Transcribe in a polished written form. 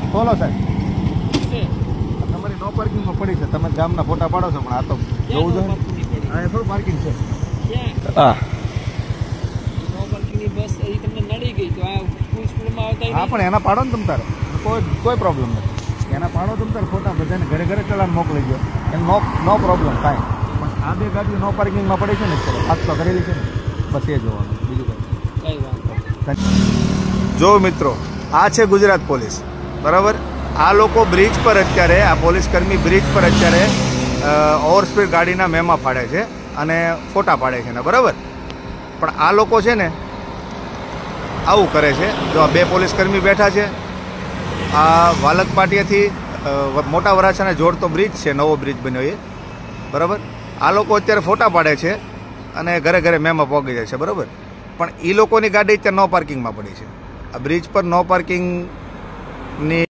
ખોલો સાહેબ, તમારી નો પાર્કિંગમાં પડી છે, તમે ગામના ફોટા પાડો છો, પણ આ તો જોવું જોઈએ. હા, થોડું પાર્કિંગ છે. હા હા, પણ એના પાડો ને તમ તારે, કોઈ પ્રોબ્લેમ નથી. એના પાડો તમ તારે ફોટા, બધાને ઘરે ઘરે ચલાન મોકલી દો, એમ નો પ્રોબ્લેમ કાંઈ. પણ આ બે ગાડીઓ નો પાર્કિંગમાં પડી છે ને, ચલો હાથ તો કરેલી છે ને, બસ એ જોવાનું, બીજું કંઈ વાંધો. જો મિત્રો, આ છે ગુજરાત પોલીસ, બરાબર. આ લોકો બ્રિજ પર અત્યારે, આ પોલીસ કર્મી બ્રિજ પર અત્યારે ઓવરસ્પીડ ગાડીના મેમા પાડે છે અને ફોટા પાડે છે ને, બરાબર. પણ આ લોકો છે ને આવું કરે છે. જો આ બે પોલીસ કર્મી બેઠા છે, આ વાલક પાટિયાથી મોટા વરાછાને જોડતો બ્રિજ છે, નવો બ્રિજ બન્યો એ, બરાબર. આ લોકો અત્યારે ફોટા પાડે છે અને ઘરે ઘરે મેમા પહોંચી જાય છે, બરાબર. પણ એ લોકોની ગાડી અત્યારે નો પાર્કિંગમાં પડી છે. આ બ્રિજ પર નો પાર્કિંગની